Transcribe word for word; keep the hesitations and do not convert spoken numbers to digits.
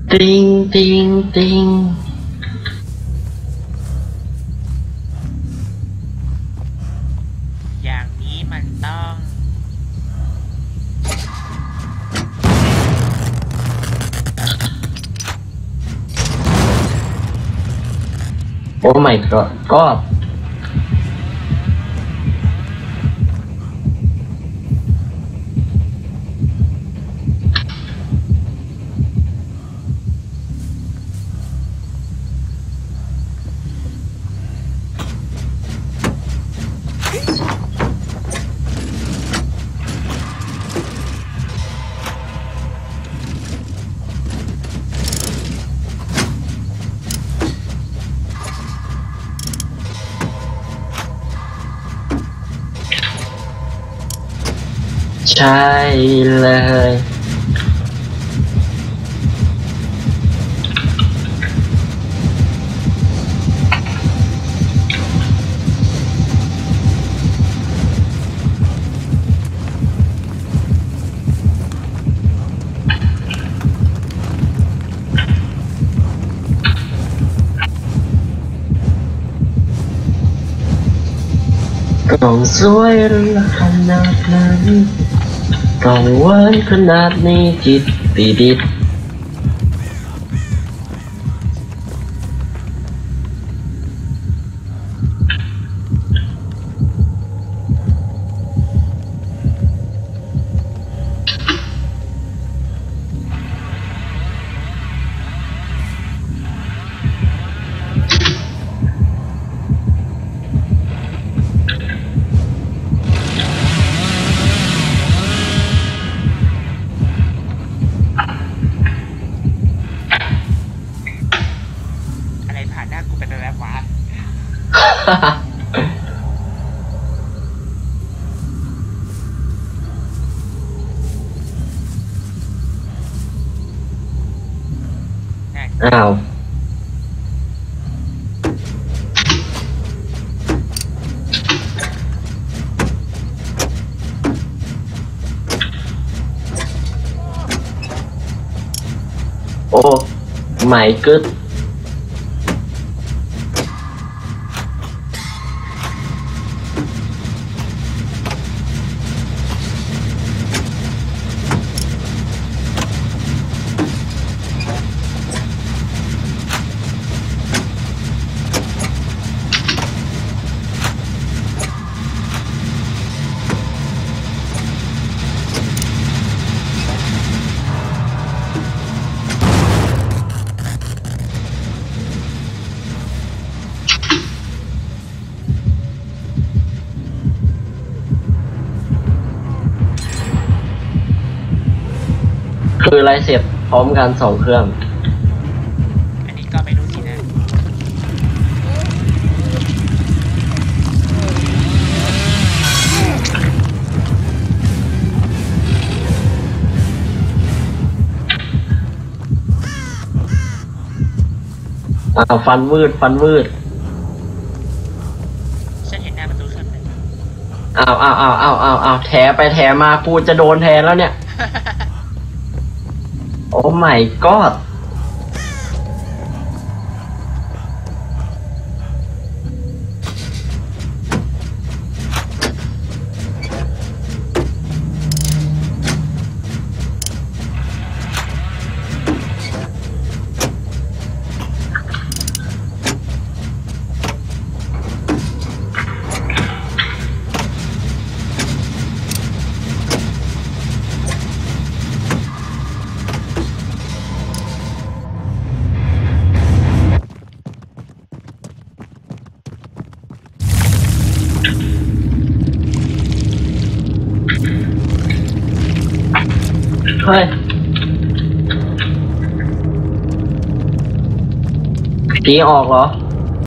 ติงติงติงอย่างนี้มันต้องโอ้ my god ก็ใช่เลยต้องสวยขนาดนั้นต้องหวานขนาดนี้จิตติดิดอะไรผ่านหน้ากูเป็นแบบวะอ้าวโอ้ไม่กึดคืออะไรเสียบพร้อมกันสองเครื่องอันนี้ก็ไม่รู้สินะอ้าวฟันวืดฟันวืดฉันเห็นหน้าประตูเครื่องหนึ่งอ้าวอ้าวอ้าวอ้าวอ้าวอ้าวแถไปแถมากูจะโดนแทนแล้วเนี่ยโอ้ my god เฮ้ยผีออกเหรอ